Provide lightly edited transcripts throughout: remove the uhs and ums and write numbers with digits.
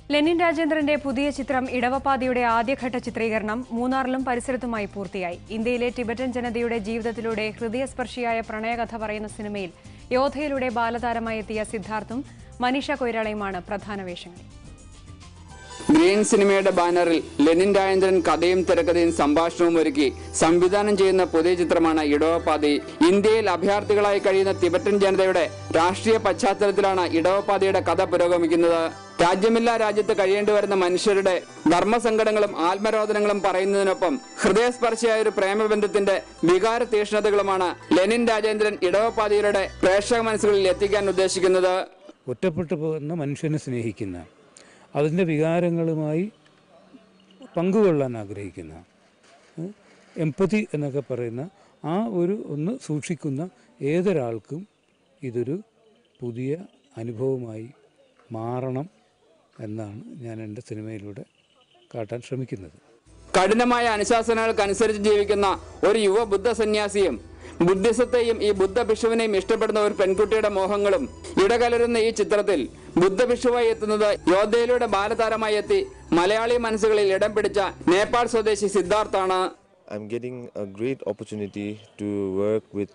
Lenin രാജേന്ദ്രന്റെ പുതിയ ചിത്രം ഇടവപ്പാതിയുടെ ആദ്യഘട്ട ചിത്രീകരണം മൂന്നാറിലും പരിസരത്തുമായി പൂർത്തിയായി. ഇന്ത്യയിലെ ടിബറ്റൻ ജനതയുടെ ജീവിതത്തിലൂടെ ഹൃദയസ്പർശിയായ പ്രണയകഥ പറയുന്ന സിനിമയിൽ യോധയിലൂടെ ബാലതാരമായി എത്തിയ സിദ്ധാർത്ഥും മനീഷ കൊയ്രാളയുമാണ് പ്രധാന വേഷങ്ങൾ. ഗ്രീൻ സിനിമയുടെ ബാനറിൽ ലെനിൻ രാജേന്ദ്രൻ കഥയും തിരക്കഥയും സംഭാഷണവും ഒരുക്കി സംവിധാനം ചെയ്യുന്ന പുതിയ ചിത്രമാണ് ഇടവപ്പാതി. ഇന്ത്യയിൽ അഭയാർത്ഥികളായി കഴിയുന്ന തിബറ്റൻ ജനതയുടെ രാഷ്ട്രീയ പശ്ചാത്തലത്തിലാണ് ഇടവപ്പാതിയുടെ കഥ പുരോഗമിക്കുന്നത്. രാജ്യമില്ലാ രാജ്യത്ത് കഴിയേണ്ടി വരുന്ന മനുഷ്യരുടെ ധർമ്മസങ്കടങ്ങളും ആത്മരോധനങ്ങളും പറയുന്നതിനൊപ്പം ഹൃദയസ്പർശിയായ ഒരു പ്രേമബന്ധത്തിന്റെ വികാര തീഷ്ണതകളുമാണ് ലെനിൻ രാജേന്ദ്രൻ ഇടവപ്പാതിയുടെ പ്രേക്ഷക മനസ്സുകളിൽ എത്തിക്കാൻ ഉദ്ദേശിക്കുന്നത്. ഒറ്റപ്പെട്ടു പോകുന്ന മനുഷ്യനെ സ്നേഹിക്കുന്ന, അതിൻ്റെ വികാരങ്ങളുമായി പങ്കുകൊള്ളാൻ ആഗ്രഹിക്കുന്ന, എംപതി എന്നൊക്കെ പറയുന്ന ആ ഒന്ന് സൂക്ഷിക്കുന്ന ഏതൊരാൾക്കും ഇതൊരു പുതിയ അനുഭവമായി മാറണം എന്നാണ് ഞാൻ എൻ്റെ സിനിമയിലൂടെ കാട്ടാൻ ശ്രമിക്കുന്നത്. കഠിനമായ അനുശാസനകൾക്കനുസരിച്ച് ജീവിക്കുന്ന ഒരു യുവ ബുദ്ധ സന്യാസിയും ബുദ്ധിസത്തെയും ഈ ബുദ്ധ ഭിക്ഷുവിനെയും ഇഷ്ടപ്പെടുന്ന ഒരു പെൺകുട്ടിയുടെ മോഹങ്ങളും ഇടകലരുന്ന ഈ ചിത്രത്തിൽ ബുദ്ധ ഭിക്ഷുവായി എത്തുന്നത് യോധയിലൂടെ ബാലതാരമായി എത്തി മലയാളി മനസ്സുകളിൽ ഇടം പിടിച്ച നേപ്പാൾ സ്വദേശി സിദ്ധാർത്ഥാണ്. I'm getting a great opportunity to work with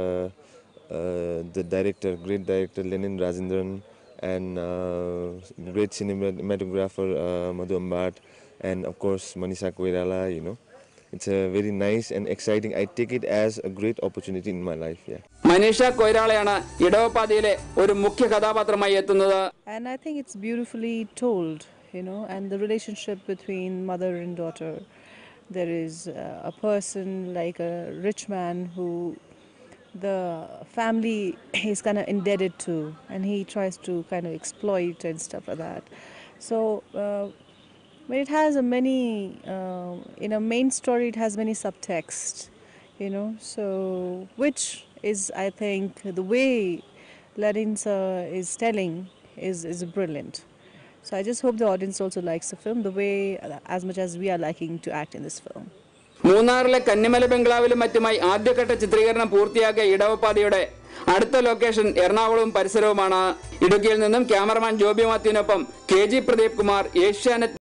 the great director Lenin Rajendran and great cinematographer Madhu Ambat and of course Manisha Koirala, It's a very nice and exciting. I take it as a great opportunity in my life. Yeah. Manisha കൊയ്രാളയാണ് ഇടവപ്പാതിയിലെ ഒരു മുഖ്യ കഥാപാത്രമായി എത്തുന്നത്. And I think it's beautifully told, and the relationship between mother and daughter. There is a person like a rich man who the family is kind of indebted to, and he tries to kind of exploit and stuff like that. So but it has in a main story it has many subtext, so which is, I think, the way Lenin sir is telling is brilliant. So I just hope the audience also likes the film the way as much as we are liking to act in this film. മൂന്നാറിലെ കന്നിമല ബംഗ്ലാവിലും മറ്റുമായി ആദ്യഘട്ട ചിത്രീകരണം പൂർത്തിയാക്കിയ ഇടവപ്പാതിയുടെ അടുത്ത location എറണാകുളവും പരിസരവുമാണ്. ഇടുക്കിയിൽ നിന്നും cameraman Joby മാത്യുവിനൊപ്പം KG പ്രദീപ് കുമാർ, ഏഷ്യാനെറ്റ്.